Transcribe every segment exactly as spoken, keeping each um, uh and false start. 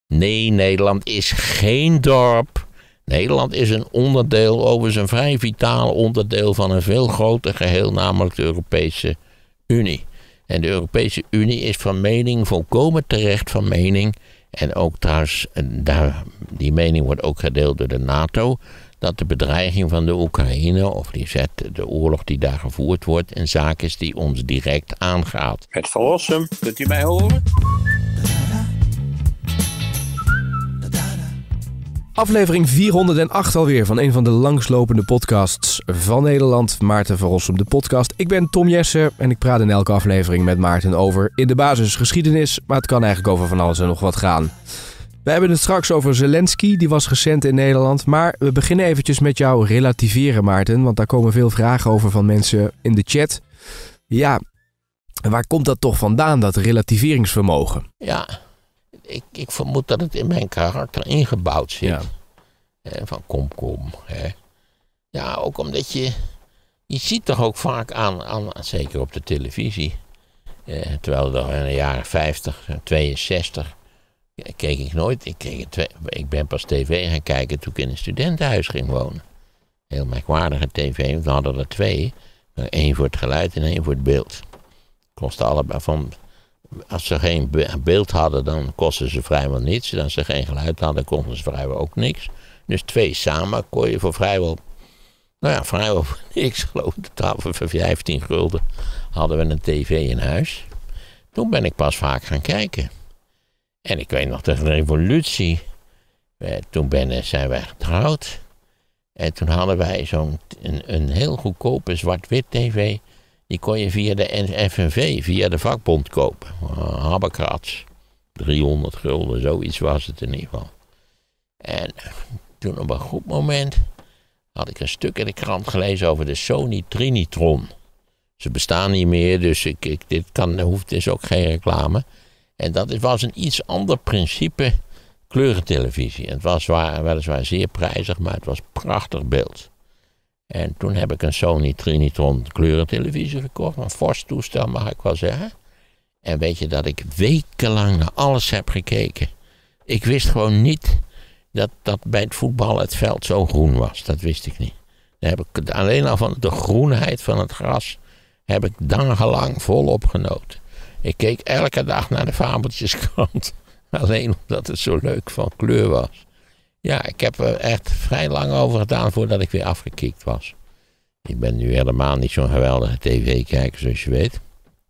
Nee, Nederland is geen dorp. Nederland is een onderdeel, overigens een vrij vitaal onderdeel van een veel groter geheel, namelijk de Europese Unie. En de Europese Unie is van mening, volkomen terecht van mening, en ook trouwens, daar, die mening wordt ook gedeeld door de NATO, dat de bedreiging van de Oekraïne, of die zet, de oorlog die daar gevoerd wordt, een zaak is die ons direct aangaat. Het Verlossum, kunt u mij horen? Aflevering vierhonderdacht alweer van een van de langslopende podcasts van Nederland. Maarten van Rossum, de podcast. Ik ben Tom Jessen en ik praat in elke aflevering met Maarten over in de basis geschiedenis, maar het kan eigenlijk over van alles en nog wat gaan. We hebben het straks over Zelensky, die was recent in Nederland. Maar we beginnen eventjes met jou relativeren, Maarten, want daar komen veel vragen over van mensen in de chat. Ja, waar komt dat toch vandaan, dat relativeringsvermogen? Ja, ik, ik vermoed dat het in mijn karakter ingebouwd zit. Ja. He, van kom, kom. He. Ja, ook omdat je... Je ziet toch ook vaak aan, aan zeker op de televisie. Eh, terwijl er in de jaren vijftig, tweeënzestig... keek ik nooit. Ik, keek twee, ik ben pas tv gaan kijken toen ik in een studentenhuis ging wonen. Heel merkwaardige tv. We hadden er twee. Eén voor het geluid en één voor het beeld. Kostte allebei van... Als ze geen beeld hadden, dan kostten ze vrijwel niets. En als ze geen geluid hadden, kosten ze vrijwel ook niks. Dus twee samen kon je voor vrijwel... Nou ja, vrijwel niks, geloof ik. Voor vijftien gulden hadden we een tv in huis. Toen ben ik pas vaak gaan kijken. En ik weet nog de revolutie. Toen ben, zijn wij getrouwd. En toen hadden wij zo'n een, een heel goedkope zwart-wit tv... Die kon je via de F N V, via de vakbond kopen. Uh, Habbekrats. driehonderd gulden, zoiets was het in ieder geval. En toen op een goed moment had ik een stuk in de krant gelezen over de Sony Trinitron. Ze bestaan niet meer, dus ik, ik, dit kan, hoeft, is ook geen reclame. En dat was een iets ander principe kleurentelevisie. Het was waar, weliswaar zeer prijzig, maar het was prachtig beeld. En toen heb ik een Sony Trinitron kleurentelevisie gekocht. Een fors toestel, mag ik wel zeggen. En weet je dat ik wekenlang naar alles heb gekeken. Ik wist gewoon niet dat, dat bij het voetbal het veld zo groen was. Dat wist ik niet. Daar heb ik alleen al van de groenheid van het gras heb ik dagenlang volop genoten. Ik keek elke dag naar de Fabeltjeskrant. Alleen omdat het zo leuk van kleur was. Ja, ik heb er echt vrij lang over gedaan voordat ik weer afgekikt was. Ik ben nu helemaal niet zo'n geweldige tv-kijker, zoals je weet.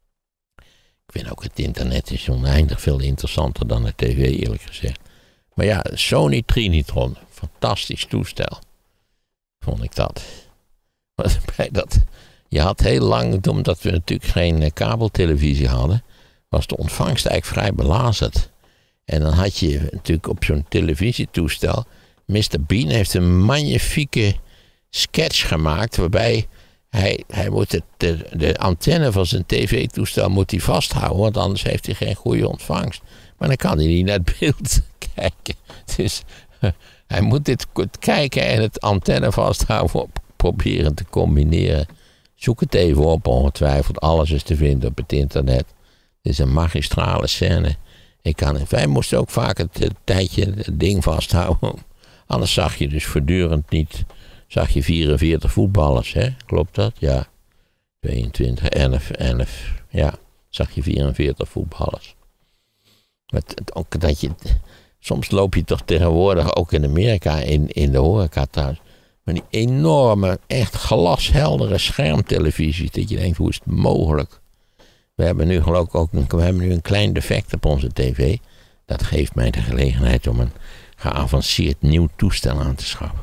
Ik vind ook het internet is oneindig veel interessanter dan de tv, eerlijk gezegd. Maar ja, Sony Trinitron, fantastisch toestel. Vond ik dat. Maar bij dat. Je had heel lang, omdat we natuurlijk geen kabeltelevisie hadden, was de ontvangst eigenlijk vrij belazerd. En dan had je natuurlijk op zo'n televisietoestel... mister Bean heeft een magnifieke sketch gemaakt... waarbij hij, hij moet het, de, de antenne van zijn tv-toestel moet hij vasthouden... want anders heeft hij geen goede ontvangst. Maar dan kan hij niet naar het beeld kijken. Dus uh, hij moet dit kijken en het antenne vasthouden... Op, proberen te combineren. Zoek het even op, ongetwijfeld. Alles is te vinden op het internet. Het is een magistrale scène... Ik kan, wij moesten ook vaak het, het tijdje het ding vasthouden. Anders zag je dus voortdurend niet. Zag je vierenveertig voetballers, hè? Klopt dat? Ja. tweeëntwintig, elf, elf. Ja, zag je vierenveertig voetballers. Maar het, ook dat je, soms loop je toch tegenwoordig, ook in Amerika, in, in de horeca trouwens. Maar die enorme, echt glasheldere schermtelevisies. Dat je denkt, hoe is het mogelijk? We hebben nu geloof ik ook een, we hebben nu een klein defect op onze tv. Dat geeft mij de gelegenheid om een geavanceerd nieuw toestel aan te schaffen.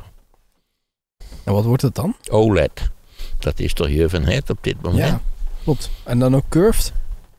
En wat wordt het dan? O L E D. Dat is toch je van het op dit moment? Ja, klopt. En dan ook curved?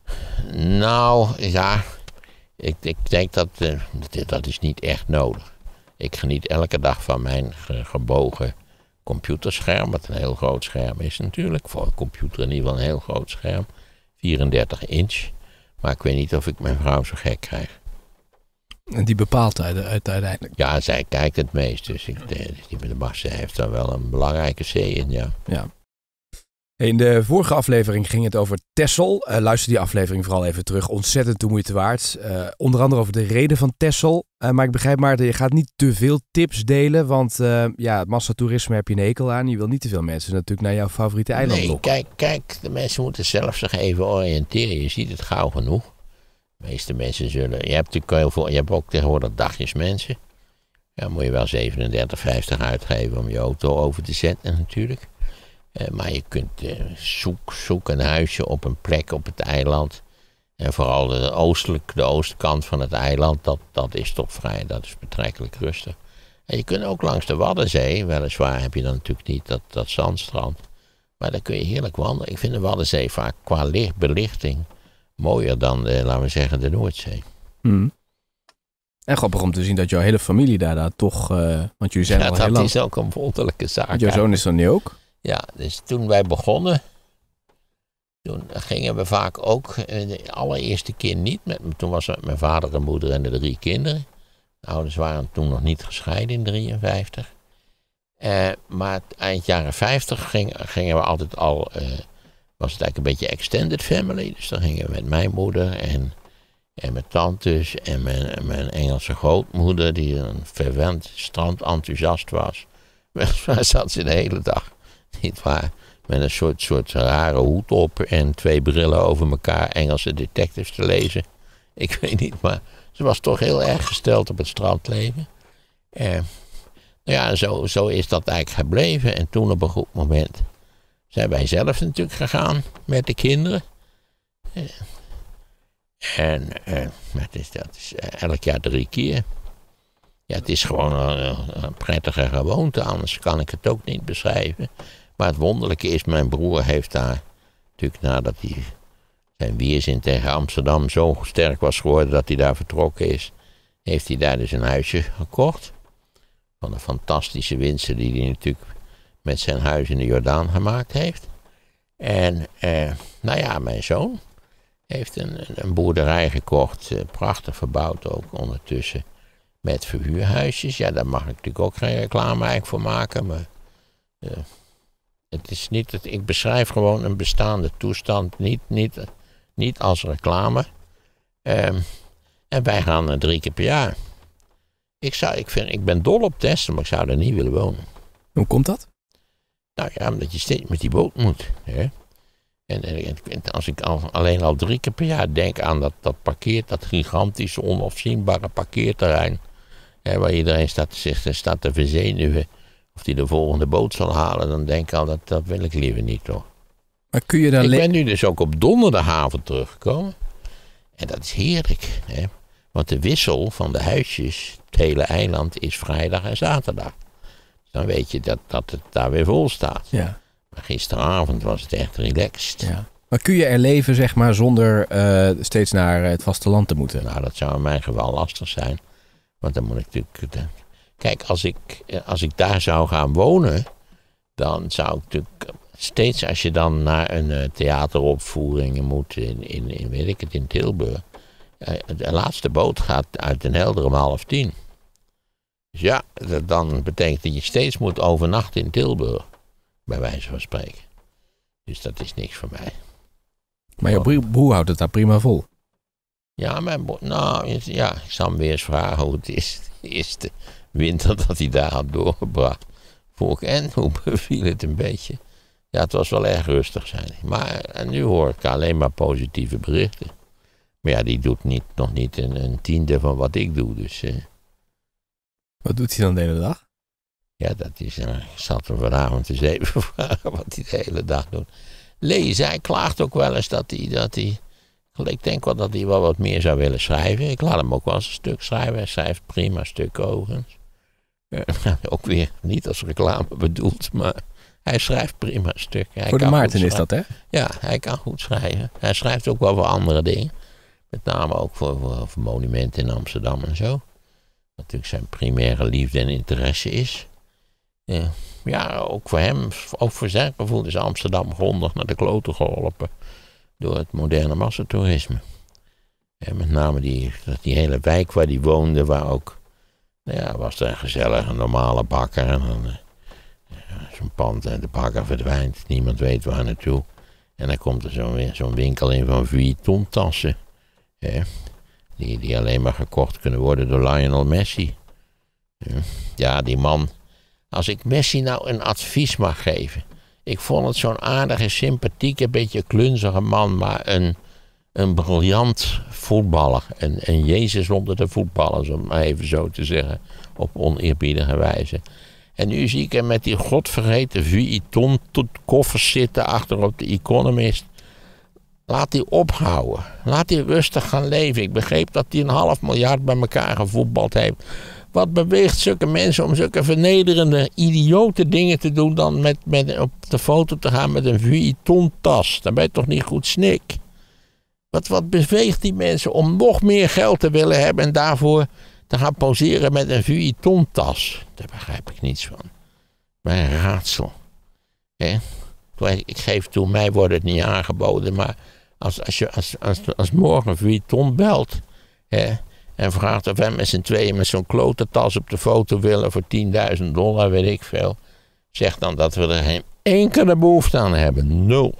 Nou, ja. Ik, ik denk dat uh, dat is niet echt nodig. Ik geniet elke dag van mijn ge, gebogen computerscherm. Wat een heel groot scherm is natuurlijk. Voor een computer in ieder geval een heel groot scherm. vierendertig inch. Maar ik weet niet of ik mijn vrouw zo gek krijg. En die bepaalt uiteindelijk? Ja, zij kijkt het meest. Dus ik, de, die, de Mars heeft daar wel een belangrijke C in, ja. Ja. In de vorige aflevering ging het over Texel. Uh, luister die aflevering vooral even terug. Ontzettend de moeite waard. Uh, onder andere over de reden van Texel. Uh, maar ik begrijp Maarten, je gaat niet te veel tips delen. Want uh, ja, het massatoerisme heb je een hekel aan. Je wil niet te veel mensen natuurlijk naar jouw favoriete eiland nee, lokken. Kijk, kijk, de mensen moeten zelf zich even oriënteren. Je ziet het gauw genoeg. De meeste mensen zullen... Je hebt natuurlijk heel veel... Je hebt ook tegenwoordig dagjes mensen. Ja, dan moet je wel zevenendertig vijftig uitgeven om je auto over te zetten natuurlijk. Uh, maar je kunt uh, zoek, zoek een huisje op een plek op het eiland. En vooral de, oostelijk, de oostkant van het eiland, dat, dat is toch vrij, dat is betrekkelijk rustig. En je kunt ook langs de Waddenzee, weliswaar heb je dan natuurlijk niet dat, dat zandstrand. Maar daar kun je heerlijk wandelen. Ik vind de Waddenzee vaak qua licht, belichting mooier dan, de, laten we zeggen, de Noordzee. Hmm. En grappig om te zien dat jouw hele familie daar, daar toch, uh, want jullie zijn ja, al heel lang... dat is ook een wonderlijke zaak. Want jouw zoon is er nu ook? Ja, dus toen wij begonnen, toen gingen we vaak ook, de allereerste keer niet, met, toen was het mijn vader en moeder en de drie kinderen. De ouders waren toen nog niet gescheiden in drieënvijftig. Uh, maar eind jaren vijftig ging, gingen we altijd al, uh, was het eigenlijk een beetje extended family. Dus dan gingen we met mijn moeder en, en mijn tantes en mijn, mijn Engelse grootmoeder, die een verwend strandenthousiast was. Waar zat ze de hele dag, niet waar, met een soort, soort rare hoed op en twee brillen over elkaar Engelse detectives te lezen. Ik weet niet, maar ze was toch heel erg gesteld op het strandleven. Eh, nou ja, zo, zo is dat eigenlijk gebleven. En toen op een goed moment zijn wij zelf natuurlijk gegaan met de kinderen. Eh, en eh, dat is, dat is eh, elk jaar drie keer. Ja, het is gewoon een, een prettige gewoonte, anders kan ik het ook niet beschrijven. Maar het wonderlijke is, mijn broer heeft daar, natuurlijk nadat hij zijn weerzin tegen Amsterdam zo sterk was geworden dat hij daar vertrokken is, heeft hij daar dus een huisje gekocht. Van de fantastische winsten die hij natuurlijk met zijn huis in de Jordaan gemaakt heeft. En, eh, nou ja, mijn zoon heeft een, een boerderij gekocht, eh, prachtig verbouwd ook ondertussen. Met verhuurhuisjes, ja, daar mag ik natuurlijk ook geen reclame eigenlijk voor maken, maar uh, het is niet, het, ik beschrijf gewoon een bestaande toestand, niet, niet, niet als reclame. Um, en wij gaan uh, drie keer per jaar. Ik, zou, ik, vind, ik ben dol op Texel, maar ik zou er niet willen wonen. Hoe komt dat? Nou ja, omdat je steeds met die boot moet. Hè? En, en, en als ik al, alleen al drie keer per jaar denk aan dat, dat parkeert, dat gigantische, onafzienbare parkeerterrein. Hè, waar iedereen staat, zich staat te verzenuwen of hij de volgende boot zal halen, dan denk ik al, dat, dat wil ik liever niet, toch. Maar kun je dan ik le- ben nu dus ook op donderdagavond teruggekomen. En dat is heerlijk. Hè? Want de wissel van de huisjes, het hele eiland, is vrijdag en zaterdag. Dus dan weet je dat, dat het daar weer vol staat. Ja. Maar gisteravond was het echt relaxed. Ja. Maar kun je er leven, zeg maar, zonder uh, steeds naar het vasteland te moeten? Nou, dat zou in mijn geval lastig zijn. Want dan moet ik natuurlijk... Kijk, als ik, als ik daar zou gaan wonen, dan zou ik natuurlijk steeds, als je dan naar een uh, theateropvoering moet in, in, in, weet ik het, in Tilburg. Uh, de laatste boot gaat uit Den Helder om half tien. Dus ja, dat dan betekent dat je steeds moet overnachten in Tilburg. Bij wijze van spreken. Dus dat is niks voor mij. Maar jouw broer houdt het daar prima vol. Ja, mijn broer, nou, ja, ik zal hem weer eens vragen hoe het is. De eerste winter dat hij daar had doorgebracht. Vroeg, en hoe beviel het een beetje? Ja, het was wel erg rustig, zei hij. Maar en nu hoor ik alleen maar positieve berichten. Maar ja, die doet niet, nog niet een, een tiende van wat ik doe, dus... Uh, wat doet hij dan de hele dag? Ja, dat is... Uh, ik zat er vanavond eens even vragen wat hij de hele dag doet. Lezen, hij klaagt ook wel eens dat hij... Dat hij ik denk wel dat hij wel wat meer zou willen schrijven. Ik laat hem ook wel eens een stuk schrijven. Hij schrijft prima stukken overigens. Uh, ook weer niet als reclame bedoeld, maar hij schrijft prima stukken. Hij voor de Maarten is dat, hè? Ja, hij kan goed schrijven. Hij schrijft ook wel voor andere dingen. Met name ook voor, voor, voor monumenten in Amsterdam en zo. Wat natuurlijk zijn primaire liefde en interesse is. Uh, ja, ook voor hem, ook voor zijn gevoel is Amsterdam grondig naar de kloten geholpen. Door het moderne massatoerisme. En met name die, die hele wijk waar die woonde, waar ook, nou ja, was er een gezellige normale bakker en een, een zo'n pand en de bakker verdwijnt. Niemand weet waar naartoe. En dan komt er zo'n, zo'n winkel in van Vuitton tassen. Hè, die, die alleen maar gekocht kunnen worden door Lionel Messi. Ja, die man. Als ik Messi nou een advies mag geven. Ik vond het zo'n aardige, sympathieke, beetje klunzige man. Maar een, een briljant voetballer. Een, een Jezus onder de voetballers, om maar even zo te zeggen. Op oneerbiedige wijze. En nu zie ik hem met die godvergeten Vuitton koffers zitten achter op de Economist. Laat die ophouden. Laat die rustig gaan leven. Ik begreep dat hij een half miljard bij elkaar gevoetbald heeft. Wat beweegt zulke mensen om zulke vernederende, idiote dingen te doen dan met, met op de foto te gaan met een Vuitton tas? Dan ben je toch niet goed snik? Wat, wat beweegt die mensen om nog meer geld te willen hebben en daarvoor te gaan poseren met een Vuitton tas? Daar begrijp ik niets van. Mijn raadsel. Hè? Ik geef toe, mij wordt het niet aangeboden, maar als, als, je, als, als, als morgen Vuitton belt, hè, en vraagt of wij met z'n tweeën met zo'n klote tas op de foto willen voor tienduizend dollar, weet ik veel. Zeg dan dat we er geen enkele behoefte aan hebben. Nul.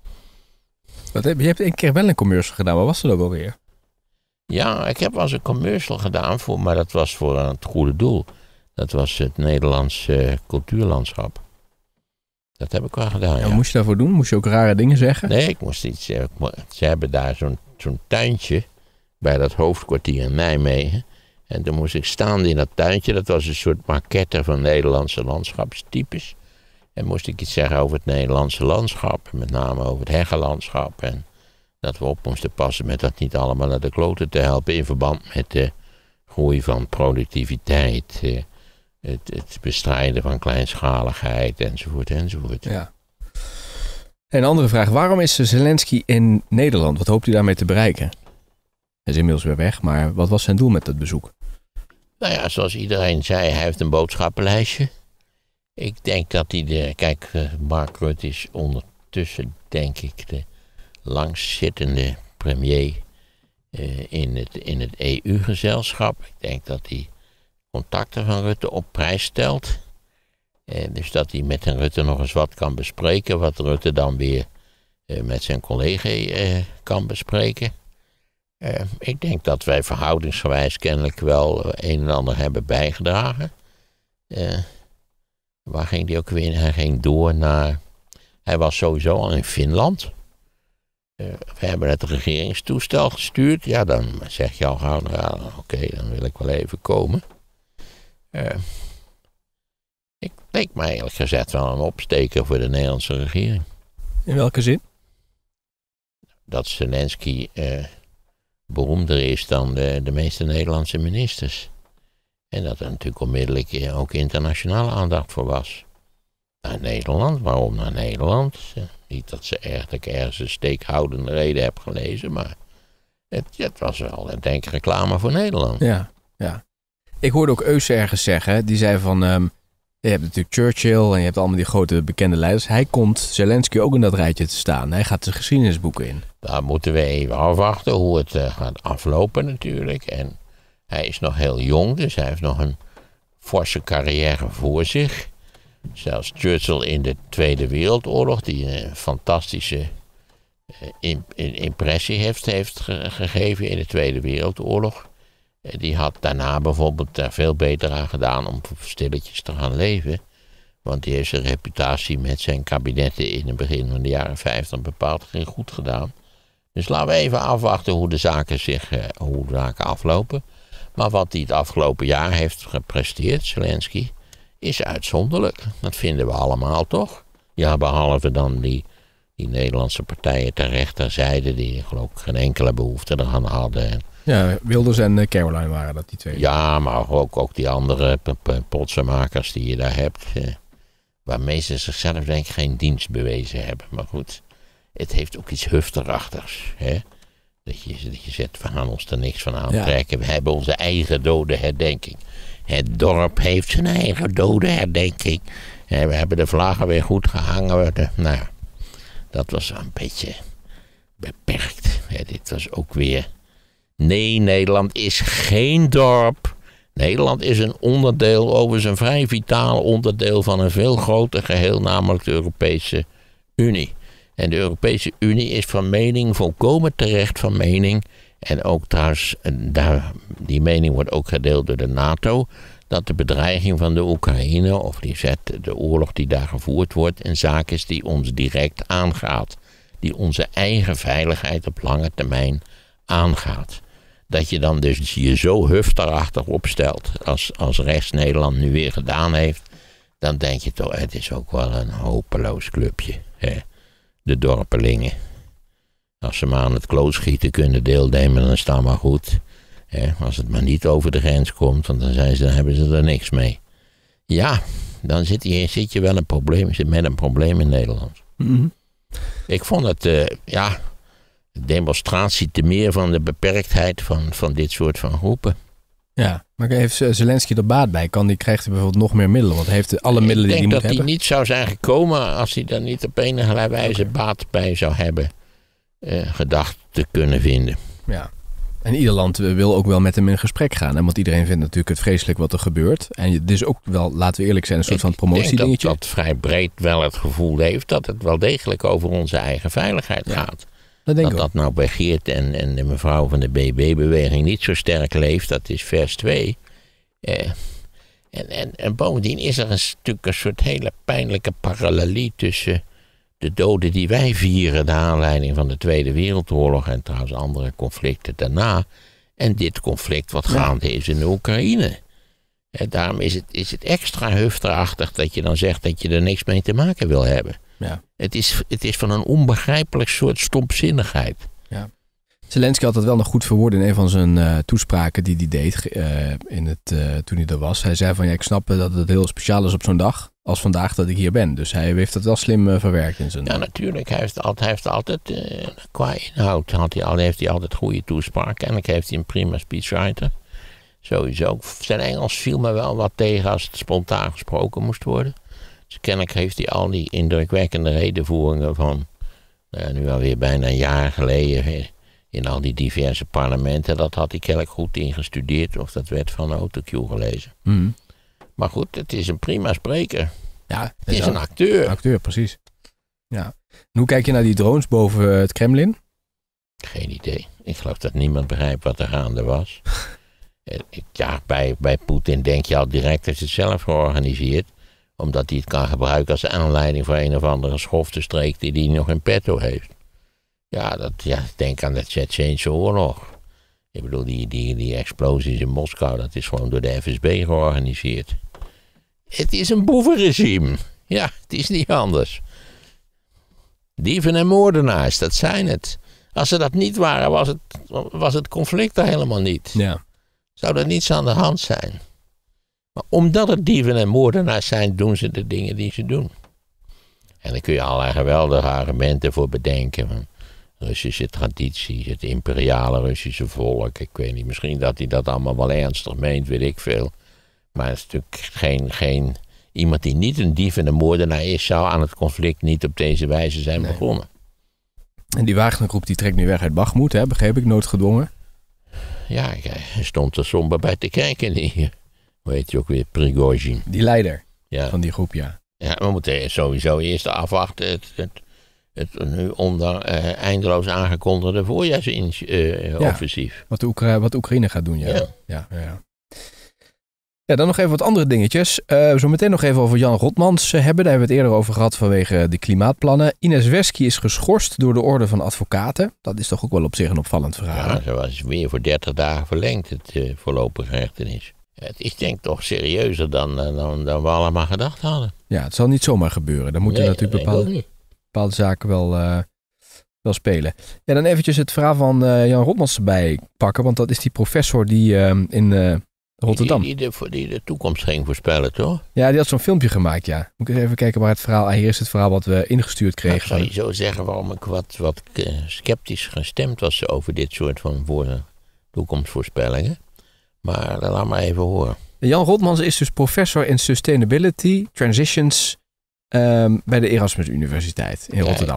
Wat heb, je hebt een keer wel een commercial gedaan. Wat was dat ook alweer? Ja, ik heb wel eens een commercial gedaan, voor, maar dat was voor het goede doel. Dat was het Nederlands uh, cultuurlandschap. Dat heb ik wel gedaan, ja. Wat moest je daarvoor doen? Moest je ook rare dingen zeggen? Nee, ik moest iets... Ik mo- ze hebben daar zo'n, zo'n tuintje bij dat hoofdkwartier in Nijmegen. En toen moest ik staan in dat tuintje. Dat was een soort maquette van Nederlandse landschapstypes. En moest ik iets zeggen over het Nederlandse landschap. Met name over het heggenlandschap. En dat we op moesten passen met dat niet allemaal naar de kloten te helpen. In verband met de groei van productiviteit. Eh, het, het bestrijden van kleinschaligheid. Enzovoort, enzovoort. Ja. Een andere vraag. Waarom is Zelensky in Nederland? Wat hoopt u daarmee te bereiken? Hij is inmiddels weer weg, maar wat was zijn doel met dat bezoek? Nou ja, zoals iedereen zei, hij heeft een boodschappenlijstje. Ik denk dat hij de... Kijk, Mark Rutte is ondertussen, denk ik, de langstzittende premier uh, in het, in het E U-gezelschap. Ik denk dat hij contacten van Rutte op prijs stelt. Uh, dus dat hij met Rutte nog eens wat kan bespreken, wat Rutte dan weer uh, met zijn collega uh, kan bespreken. Uh, ik denk dat wij verhoudingsgewijs kennelijk wel een en ander hebben bijgedragen. Uh, waar ging hij ook weer? Hij ging door naar... Hij was sowieso al in Finland. Uh, we hebben het regeringstoestel gestuurd. Ja, dan zeg je al gauw, nou, oké, okay, dan wil ik wel even komen. Uh, ik leek mij eerlijk gezegd wel een opsteker voor de Nederlandse regering. In welke zin? Dat Zelensky... Uh, beroemder is dan de, de meeste Nederlandse ministers. En dat er natuurlijk onmiddellijk ook internationale aandacht voor was. Naar Nederland, waarom naar Nederland? Niet dat, ze erg, dat ik ergens een steekhoudende reden heb gelezen, maar het, het was wel, denk ik, reclame voor Nederland. Ja, ja. Ik hoorde ook Eus ergens zeggen, die zei van, um, je hebt natuurlijk Churchill en je hebt allemaal die grote bekende leiders. Hij komt Zelensky ook in dat rijtje te staan. Hij gaat de geschiedenisboeken in. Daar moeten we even afwachten hoe het uh, gaat aflopen natuurlijk. En hij is nog heel jong, dus hij heeft nog een forse carrière voor zich. Zelfs Churchill in de Tweede Wereldoorlog, die een fantastische uh, imp- impressie heeft, heeft ge- gegeven in de Tweede Wereldoorlog. Uh, die had daarna bijvoorbeeld daar veel beter aan gedaan om stilletjes te gaan leven. Want die heeft zijn reputatie met zijn kabinetten in het begin van de jaren vijftig bepaald geen goed gedaan. Dus laten we even afwachten hoe de zaken, zich, uh, hoe de zaken aflopen. Maar wat hij het afgelopen jaar heeft gepresteerd, Zelensky, is uitzonderlijk. Dat vinden we allemaal toch? Ja, behalve dan die, die Nederlandse partijen ter rechterzijde die geloof ik geen enkele behoefte eraan hadden. Ja, Wilders en uh, Caroline waren dat, die twee. Ja, maar ook, ook die andere p- p- potsenmakers die je daar hebt. Uh, waarmee ze zichzelf denk ik geen dienst bewezen hebben. Maar goed, het heeft ook iets hufterachtigs. Hè? Dat, je, dat je zegt, we gaan ons er niks van aantrekken. Ja. We hebben onze eigen dode herdenking. Het dorp heeft zijn eigen dode herdenking. En we hebben de vlaggen weer goed gehangen. De, nou, dat was een beetje beperkt. Ja, dit was ook weer... Nee, Nederland is geen dorp. Nederland is een onderdeel, overigens een vrij vitaal onderdeel van een veel groter geheel, namelijk de Europese Unie. En de Europese Unie is van mening, volkomen terecht van mening, en ook trouwens, daar, die mening wordt ook gedeeld door de NATO, dat de bedreiging van de Oekraïne, of die zet, de oorlog die daar gevoerd wordt, een zaak is die ons direct aangaat. Die onze eigen veiligheid op lange termijn aangaat. Dat je dan dus je zo hufterachtig opstelt, als, als rechts Nederland nu weer gedaan heeft, dan denk je toch, het is ook wel een hopeloos clubje. Hè? De dorpelingen. Als ze maar aan het klootschieten kunnen deelnemen, dan is dat maar goed. Hè? Als het maar niet over de grens komt, want dan, zijn ze, dan hebben ze er niks mee. Ja, dan zit je, zit je wel een probleem, zit met een probleem in Nederland. Mm-hmm. Ik vond het, uh, ja, demonstratie te meer van de beperktheid van, van dit soort van groepen. Ja, maar heeft Zelensky er baat bij? Kan die, krijgt hij bijvoorbeeld nog meer middelen? Want hij heeft alle middelen die hij moet hebben. Ik denk dat hij niet zou zijn gekomen als hij daar niet op enige wijze okay. baat bij zou hebben uh, gedacht te kunnen vinden. Ja. En ieder land wil ook wel met hem in gesprek gaan. Hè? Want iedereen vindt natuurlijk het vreselijk wat er gebeurt. En het is ook wel, laten we eerlijk zijn, een soort van promotiedingetje. Ik denk dat dat vrij breed wel het gevoel heeft dat het wel degelijk over onze eigen veiligheid ja, gaat. Dat, denk dat dat nou bij Geert en, en de mevrouw van de B B-beweging niet zo sterk leeft, dat is vers twee. Eh, en, en, en bovendien is er een stuk een soort hele pijnlijke parallelie tussen de doden die wij vieren, de aanleiding van de Tweede Wereldoorlog en trouwens andere conflicten daarna, en dit conflict wat gaande is in de Oekraïne. En daarom is het, is het extra hufterachtig dat je dan zegt dat je er niks mee te maken wil hebben. Ja. Het, is, het is van een onbegrijpelijk soort stompzinnigheid. Ja. Zelensky had dat wel nog goed verwoord in een van zijn uh, toespraken die hij deed uh, in het, uh, toen hij er was. Hij zei van ja, ik snap dat het heel speciaal is op zo'n dag als vandaag dat ik hier ben. Dus hij heeft dat wel slim uh, verwerkt in zijn... Ja, natuurlijk. Hij heeft altijd, hij heeft altijd uh, qua inhoud had hij, al, heeft hij altijd goede toespraken. En ik heeft hij een prima speechwriter. Sowieso. Zijn Engels viel me wel wat tegen als het spontaan gesproken moest worden. Dus kennelijk heeft hij al die indrukwekkende redenvoeringen van uh, nu alweer bijna een jaar geleden in al die diverse parlementen. Dat had hij kennelijk goed ingestudeerd of dat werd van autocue gelezen. Mm. Maar goed, het is een prima spreker. Ja, het is een acteur. Een acteur, precies. Ja. En hoe kijk je naar die drones boven het Kremlin? Geen idee. Ik geloof dat niemand begrijpt wat er gaande was. Ja, bij, bij Poetin denk je al direct dat hij het zelf georganiseerd. Omdat hij het kan gebruiken als aanleiding voor een of andere schofte streek die hij nog in petto heeft. Ja, dat, ja denk aan de Tsjetsjeense oorlog. Ik bedoel, die, die, die explosies in Moskou, dat is gewoon door de F S B georganiseerd. Het is een boevenregime. Ja, het is niet anders. Dieven en moordenaars, dat zijn het. Als ze dat niet waren, was het, was het conflict er helemaal niet. Ja. Zou er niets aan de hand zijn. Maar omdat het dieven en moordenaars zijn, doen ze de dingen die ze doen. En daar kun je allerlei geweldige argumenten voor bedenken. Van Russische traditie, het imperiale Russische volk. Ik weet niet, misschien dat hij dat allemaal wel ernstig meent, weet ik veel. Maar het is natuurlijk geen, geen, iemand die niet een dief en een moordenaar is, zou aan het conflict niet op deze wijze zijn nee. begonnen. En die Wagnergroep die trekt nu weg uit Bakhmut, hè? Begreep ik, noodgedwongen. Ja, hij stond er somber bij te kijken. Die, hoe heet je ook weer, Prigozhin. Die leider ja. van die groep, ja. Ja, we moeten sowieso eerst afwachten. Het, het, het nu onder uh, eindeloos aangekondigde voorjaarsoffensief. Uh, ja, wat, de Oekra- wat Oekraïne gaat doen, ja. Ja. Ja, ja. Ja, dan nog even wat andere dingetjes. Uh, zo meteen nog even over Jan Rotmans uh, hebben. Daar hebben we het eerder over gehad vanwege de klimaatplannen. Ines Wesky is geschorst door de Orde van Advocaten. Dat is toch ook wel op zich een opvallend verhaal. Ja, ze was weer voor dertig dagen verlengd, het uh, voorlopige hechtenis. Het is denk ik toch serieuzer dan, uh, dan, dan we allemaal gedacht hadden. Ja, het zal niet zomaar gebeuren. Dan moeten nee, natuurlijk bepaalde, bepaalde zaken wel, uh, wel spelen. Ja, dan eventjes het verhaal van uh, Jan Rotmans erbij pakken. Want dat is die professor die uh, in... Uh, Rotterdam. Die, die, de, die de toekomst ging voorspellen, toch? Ja, die had zo'n filmpje gemaakt, ja. Moet ik eens even kijken waar het verhaal... Ah, hier is het verhaal wat we ingestuurd kregen. Nou, zou je zo zeggen waarom ik wat, wat sceptisch gestemd was over dit soort van voor, toekomstvoorspellingen. Maar laat maar even horen. Jan Rotmans is dus professor in Sustainability Transitions um, bij de Erasmus Universiteit in Rotterdam.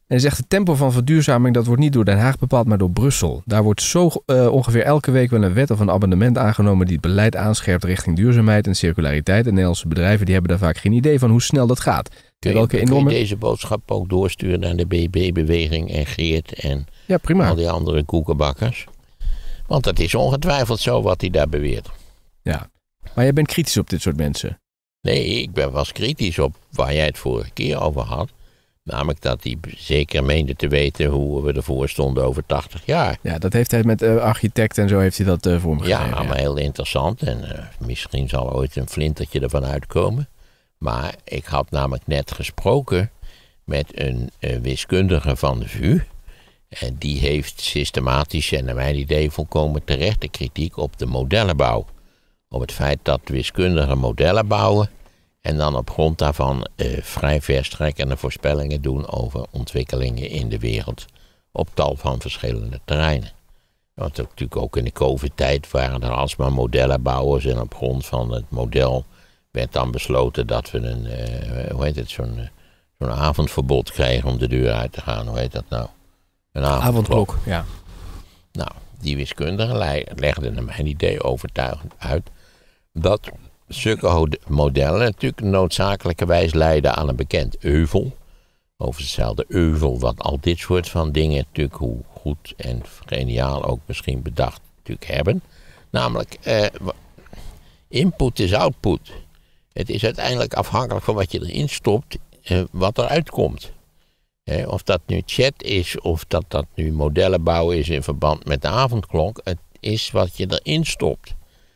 hij zegt, het tempo van verduurzaming dat wordt niet door Den Haag bepaald, maar door Brussel. Daar wordt zo uh, ongeveer elke week wel een wet of een amendement aangenomen die het beleid aanscherpt richting duurzaamheid en circulariteit. En Nederlandse bedrijven die hebben daar vaak geen idee van hoe snel dat gaat. Kun je, welke kun enorme... je deze boodschap ook doorsturen naar de B B B-beweging en Geert en ja, prima. al die andere koekenbakkers? Want het is ongetwijfeld zo wat hij daar beweert. Ja, maar jij bent kritisch op dit soort mensen. Nee, ik ben was kritisch op waar jij het vorige keer over had. Namelijk dat hij zeker meende te weten hoe we ervoor stonden over tachtig jaar. Ja, dat heeft hij met uh, architect en zo heeft hij dat uh, voor me gegeven. Ja, maar ja. Heel interessant. En uh, misschien zal ooit een flintertje ervan uitkomen. Maar ik had namelijk net gesproken met een uh, wiskundige van de V U. En die heeft systematisch en naar mijn idee volkomen terechte kritiek op de modellenbouw. Op het feit dat wiskundigen modellen bouwen en dan op grond daarvan uh, vrij verstrekkende voorspellingen doen over ontwikkelingen in de wereld op tal van verschillende terreinen. Want natuurlijk ook in de COVID-tijd waren er alsmaar modellenbouwers en op grond van het model werd dan besloten dat we een, uh, hoe heet het, zo'n, uh, zo'n avondverbod krijgen om de deur uit te gaan. Hoe heet dat nou? Een avondklok. Avondklok, ja. Nou, die wiskundigen legden naar mijn idee overtuigend uit dat zulke modellen natuurlijk noodzakelijkerwijs leiden aan een bekend euvel. Over hetzelfde euvel wat al dit soort van dingen natuurlijk hoe goed en geniaal ook misschien bedacht natuurlijk hebben. Namelijk, eh, input is output. Het is uiteindelijk afhankelijk van wat je erin stopt, eh, wat eruit komt. Eh, of dat nu chat is, of dat dat nu modellenbouw is in verband met de avondklok. Het is wat je erin stopt.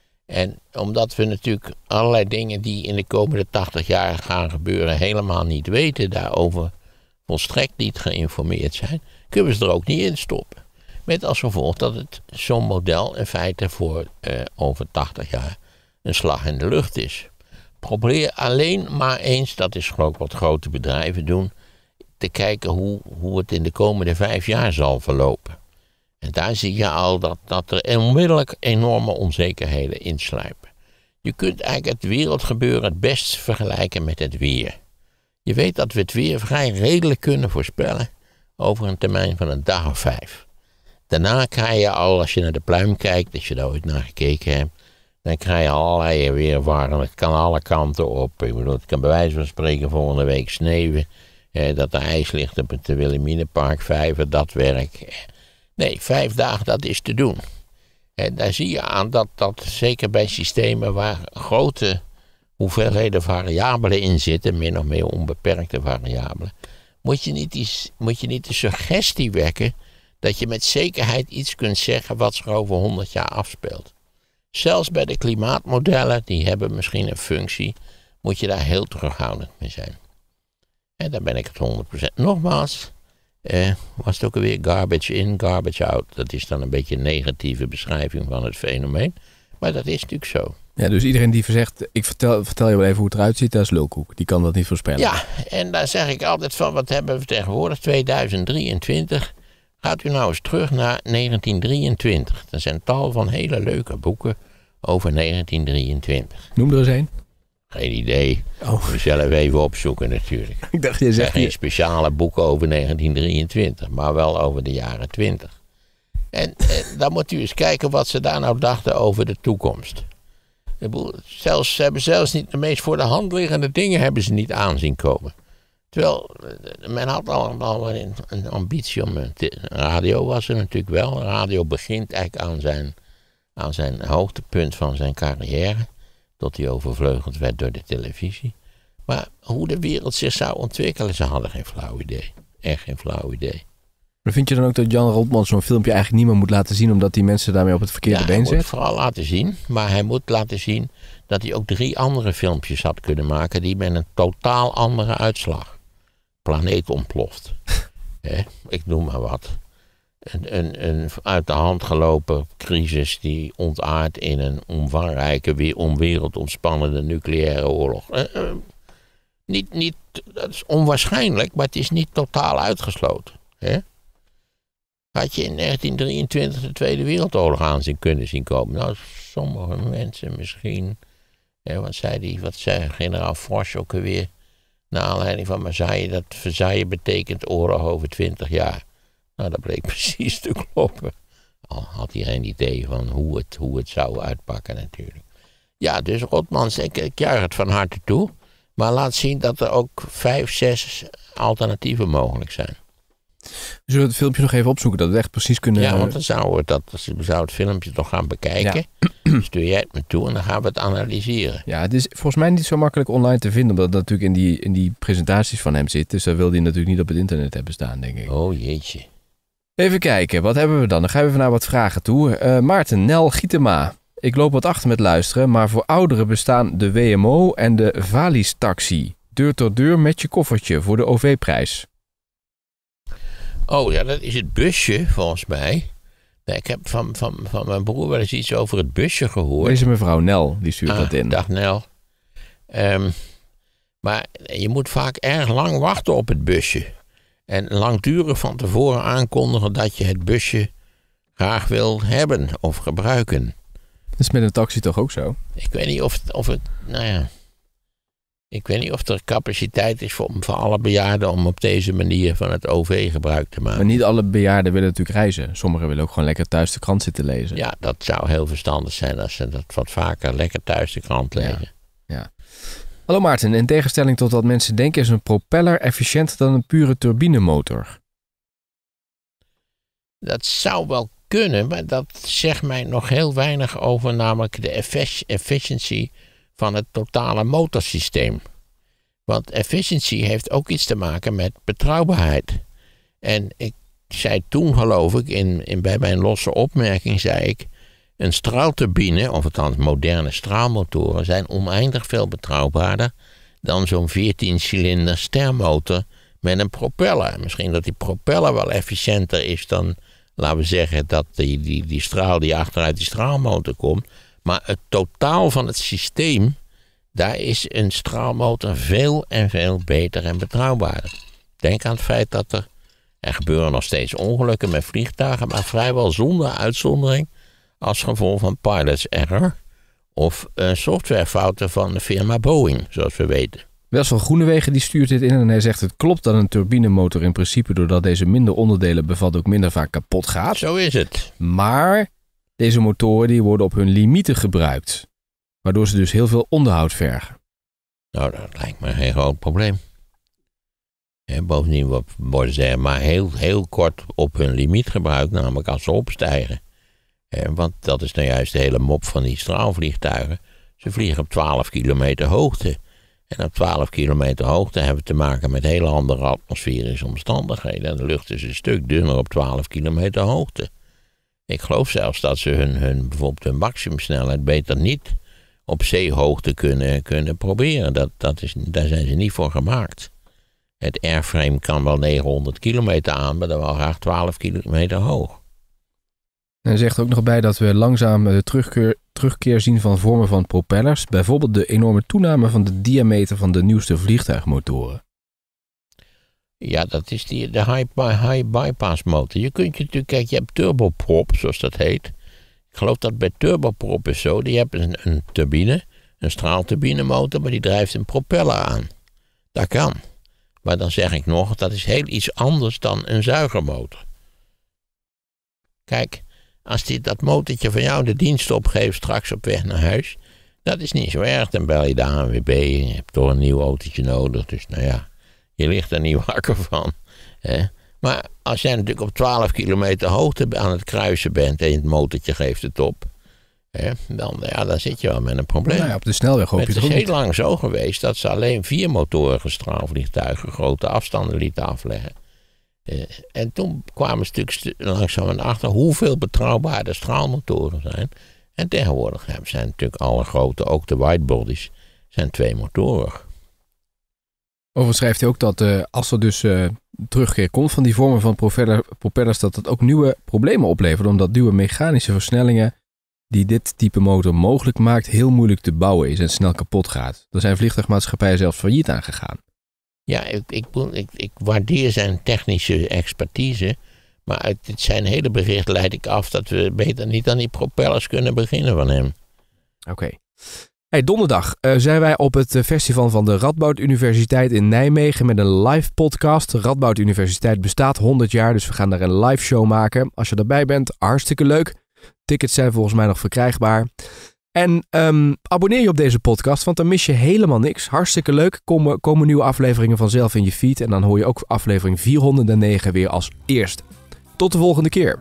En omdat we natuurlijk allerlei dingen die in de komende tachtig jaar gaan gebeuren helemaal niet weten, daarover volstrekt niet geïnformeerd zijn, kunnen we ze er ook niet in stoppen. Met als gevolg dat het zo'n model in feite voor uh, over tachtig jaar een slag in de lucht is. Probeer alleen maar eens, dat is ook wat grote bedrijven doen, te kijken hoe, hoe het in de komende vijf jaar zal verlopen. En daar zie je al dat, dat er onmiddellijk enorme onzekerheden insluipen. Je kunt eigenlijk het wereldgebeuren het best vergelijken met het weer. Je weet dat we het weer vrij redelijk kunnen voorspellen over een termijn van een dag of vijf. Daarna krijg je al, als je naar de pluim kijkt, als je daar ooit naar gekeken hebt, dan krijg je allerlei weerwaren. Het kan alle kanten op. Ik bedoel, het kan bij wijze van spreken volgende week sneeuwen. Eh, dat er ijs ligt op het Wilhelminapark Vijver, dat werk. Nee, vijf dagen, dat is te doen. En daar zie je aan dat, dat zeker bij systemen waar grote hoeveelheden variabelen in zitten, min of meer onbeperkte variabelen, moet je niet, die, moet je niet de suggestie wekken dat je met zekerheid iets kunt zeggen wat zich over honderd jaar afspeelt. Zelfs bij de klimaatmodellen, die hebben misschien een functie, moet je daar heel terughoudend mee zijn. En daar ben ik het honderd procent. Nogmaals, eh, was het ook alweer garbage in, garbage out. Dat is dan een beetje een negatieve beschrijving van het fenomeen. Maar dat is natuurlijk zo. Ja, dus iedereen die zegt, ik vertel, vertel je wel even hoe het eruit ziet, dat is lulkoek. Die kan dat niet voorspellen. Ja, en daar zeg ik altijd van, wat hebben we tegenwoordig, tweeduizend drieëntwintig. Gaat u nou eens terug naar negentien drieëntwintig. Er zijn tal van hele leuke boeken over negentien drieëntwintig. Noem er eens een. Geen idee. Oh. We zelf even opzoeken natuurlijk. Ik dacht, je Er zegt zijn geen je... speciale boeken over negentien drieëntwintig, maar wel over de jaren twintig. En, en dan moet u eens kijken wat ze daar nou dachten over de toekomst. Ik bedoel, zelfs, ze hebben zelfs niet de meest voor de hand liggende dingen hebben ze niet aanzien komen. Terwijl, men had allemaal een, een ambitie om... Te, radio was er natuurlijk wel. Radio begint eigenlijk aan zijn, aan zijn hoogtepunt van zijn carrière. Tot hij overvleugeld werd door de televisie. Maar hoe de wereld zich zou ontwikkelen, ze hadden geen flauw idee. Echt geen flauw idee. Maar vind je dan ook dat Jan Rotman zo'n filmpje eigenlijk niet meer moet laten zien, omdat die mensen daarmee op het verkeerde ja, been hij zetten? moet vooral laten zien. Maar hij moet laten zien dat hij ook drie andere filmpjes had kunnen maken die met een totaal andere uitslag. Planeet ontploft. He, ik noem maar wat. Een, een, een uit de hand gelopen crisis die ontaardt in een omvangrijke, onwereldomspannende nucleaire oorlog. Uh, uh, niet, niet, dat is onwaarschijnlijk, maar het is niet totaal uitgesloten. He? Had je in negentien drieëntwintig de Tweede Wereldoorlog aan zien kunnen zien komen? Nou, sommige mensen misschien. Ja, wat zei die, wat zei generaal Frosch ook alweer? Naar aanleiding van Versailles. Dat Versailles betekent oorlog over twintig jaar. Nou, dat bleek precies te kloppen. Al had hij geen idee van hoe het, hoe het zou uitpakken natuurlijk. Ja, dus Rotmans, ik, ik juich het van harte toe. Maar laat zien dat er ook vijf, zes alternatieven mogelijk zijn. Zullen we het filmpje nog even opzoeken? Dat we echt precies kunnen... Ja, want dan zouden we, dat, we zouden het filmpje toch gaan bekijken. Ja. Stuur jij het me toe en dan gaan we het analyseren. Ja, het is volgens mij niet zo makkelijk online te vinden. Omdat het natuurlijk in die, in die presentaties van hem zit. Dus dat wil hij natuurlijk niet op het internet hebben staan, denk ik. Oh jeetje. Even kijken, wat hebben we dan? Dan gaan we even naar wat vragen toe. Uh, Maarten, Nel Gietema. Ik loop wat achter met luisteren, maar voor ouderen bestaan de W M O en de Valis-taxi. Deur tot deur met je koffertje voor de O V-prijs. Oh ja, dat is het busje volgens mij. Ik heb van, van, van mijn broer wel eens iets over het busje gehoord. Deze mevrouw Nel, die stuurt ah, dat in. Dag Nel. Um, maar je moet vaak erg lang wachten op het busje. En langdurig van tevoren aankondigen dat je het busje graag wil hebben of gebruiken. Dat is met een taxi toch ook zo? Ik weet niet of, of het, nou ja, ik weet niet of er capaciteit is voor, voor alle bejaarden om op deze manier van het O V gebruik te maken. Maar niet alle bejaarden willen natuurlijk reizen. Sommigen willen ook gewoon lekker thuis de krant zitten lezen. Ja, dat zou heel verstandig zijn als ze dat wat vaker lekker thuis de krant lezen. Ja. ja. Hallo Maarten, in tegenstelling tot wat mensen denken is een propeller efficiënter dan een pure turbinemotor. Dat zou wel kunnen, maar dat zegt mij nog heel weinig over namelijk de efficiëntie van het totale motorsysteem. Want efficiëntie heeft ook iets te maken met betrouwbaarheid. En ik zei toen, geloof ik, in, in, bij mijn losse opmerking zei ik, een straalturbine, of althans moderne straalmotoren, zijn oneindig veel betrouwbaarder dan zo'n veertien cilinder stermotor met een propeller. Misschien dat die propeller wel efficiënter is dan, laten we zeggen, dat die, die, die straal die achteruit die straalmotor komt. Maar het totaal van het systeem, daar is een straalmotor veel en veel beter en betrouwbaarder. Denk aan het feit dat er, er gebeuren nog steeds ongelukken met vliegtuigen, maar vrijwel zonder uitzondering als gevolg van pilots error of uh, softwarefouten van de firma Boeing, zoals we weten. Wessel Groenewegen die stuurt dit in en hij zegt het klopt dat een turbinemotor in principe doordat deze minder onderdelen bevat ook minder vaak kapot gaat. Zo is het. Maar deze motoren die worden op hun limieten gebruikt, waardoor ze dus heel veel onderhoud vergen. Nou, dat lijkt me geen groot probleem. En bovendien worden ze maar heel, heel kort op hun limiet gebruikt, namelijk als ze opstijgen. Want dat is nou juist de hele mop van die straalvliegtuigen. Ze vliegen op twaalf kilometer hoogte. En op twaalf kilometer hoogte hebben we te maken met hele andere atmosferische omstandigheden. En de lucht is een stuk dunner op twaalf kilometer hoogte. Ik geloof zelfs dat ze hun, hun, bijvoorbeeld hun maximumsnelheid beter niet op zeehoogte kunnen, kunnen proberen. Dat, dat is, daar zijn ze niet voor gemaakt. Het airframe kan wel negenhonderd kilometer aan, maar dan wel graag twaalf kilometer hoog. En hij zegt ook nog bij dat we langzaam de terugkeer, terugkeer zien van vormen van propellers. Bijvoorbeeld de enorme toename van de diameter van de nieuwste vliegtuigmotoren. Ja, dat is die, de high, high bypass motor. Je kunt je natuurlijk, kijk, je hebt turboprop, zoals dat heet. Ik geloof dat bij turboprop is zo. Je hebt een, een turbine, een straalturbinemotor, maar die drijft een propeller aan. Dat kan. Maar dan zeg ik nog, dat is heel iets anders dan een zuigermotor. Kijk, als die, dat motortje van jou de dienst opgeeft straks op weg naar huis, dat is niet zo erg. Dan bel je de A N W B, je hebt toch een nieuw autootje nodig. Dus nou ja, je ligt er niet wakker van. Hè? Maar als jij natuurlijk op twaalf kilometer hoogte aan het kruisen bent en het motortje geeft het op, hè, dan, ja, dan zit je wel met een probleem. Nou ja, op de snelweg hoop je het het is ook heel niet. lang zo geweest dat ze alleen vier motorige straalvliegtuigen grote afstanden lieten afleggen. Uh, en toen kwamen ze natuurlijk langzaam achter hoeveel betrouwbaarder straalmotoren zijn. En tegenwoordig zijn natuurlijk alle grote, ook de widebodies, zijn twee motorig. Overigens schrijft hij ook dat uh, als er dus uh, terugkeer komt van die vormen van propeller, propellers, dat dat ook nieuwe problemen oplevert. Omdat nieuwe mechanische versnellingen die dit type motor mogelijk maakt heel moeilijk te bouwen is en snel kapot gaat. Daar zijn vliegtuigmaatschappijen zelfs failliet aan gegaan. Ja, ik, ik, ik, ik waardeer zijn technische expertise, maar uit dit zijn hele bericht leid ik af dat we beter niet aan die propellers kunnen beginnen van hem. Oké. Okay. Hey, donderdag uh, zijn wij op het festival van de Radboud Universiteit in Nijmegen met een live podcast. De Radboud Universiteit bestaat honderd jaar, dus we gaan daar een live show maken. Als je erbij bent, hartstikke leuk. Tickets zijn volgens mij nog verkrijgbaar. En um, abonneer je op deze podcast, want dan mis je helemaal niks. Hartstikke leuk. Komen, komen nieuwe afleveringen vanzelf in je feed. En dan hoor je ook aflevering vierhonderdnegen weer als eerste. Tot de volgende keer.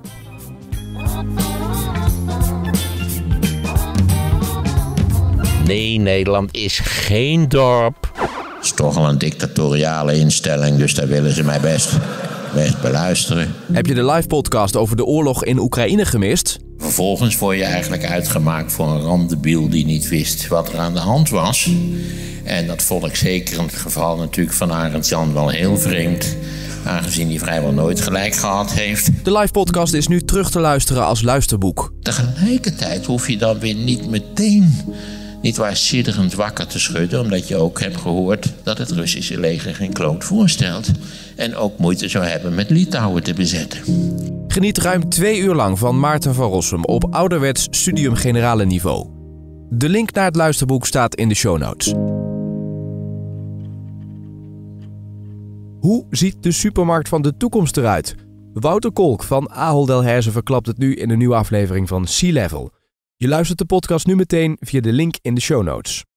Nee, Nederland is geen dorp. Het is toch al een dictatoriale instelling, dus daar willen ze mij best, best beluisteren. Heb je de live podcast over de oorlog in Oekraïne gemist? Vervolgens word je eigenlijk uitgemaakt voor een randebiel die niet wist wat er aan de hand was. En dat vond ik zeker in het geval natuurlijk van Arend Jan wel heel vreemd, aangezien hij vrijwel nooit gelijk gehad heeft. De live podcast is nu terug te luisteren als luisterboek. Tegelijkertijd hoef je dan weer niet meteen, niet waar sidderend wakker te schudden, omdat je ook hebt gehoord dat het Russische leger geen kloot voorstelt en ook moeite zou hebben met Litouwen te bezetten. Geniet ruim twee uur lang van Maarten van Rossum op ouderwets studium generale niveau. De link naar het luisterboek staat in de show notes. Hoe ziet de supermarkt van de toekomst eruit? Wouter Kolk van Ahold Delhaize verklapt het nu in een nieuwe aflevering van Sea Level. Je luistert de podcast nu meteen via de link in de show notes.